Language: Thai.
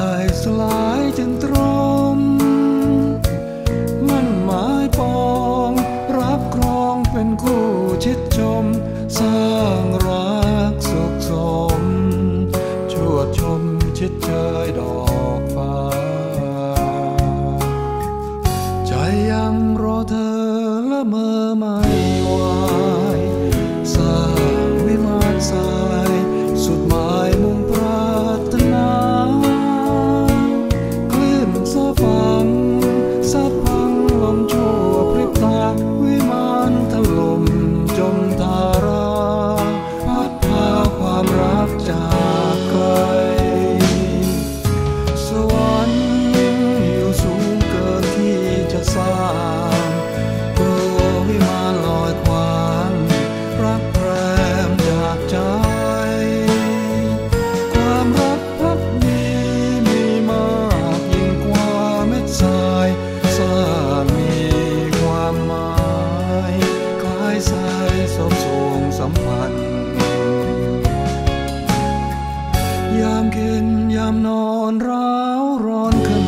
ายสลายจนตรมมันหมายปองรับครองเป็นคู่ชิดชมสร้างรักสุขสมชวดชมชิดเชยดอกฟ้าใจยังรอเธอละเมอไม่ไหวสร้างวิมานทรายสุดหมายมุ่งปรารถนาคลื่นซาฟังซัดพังลมชั่วพริบตาวิมานถล่มจมทาราพัดพาความรักจากไกลสวรรค์อยู่สูงเกินที่จะสร้างกลัววิมานลอยควางรักแรมจากใจความรักพักดีมีมากยิ่งกว่าเม็ดทรายสร้างมีความหมายคล้ายสายสบสวงสัมพันธ์ยามเข็นยามนอนร้าวร้อนคื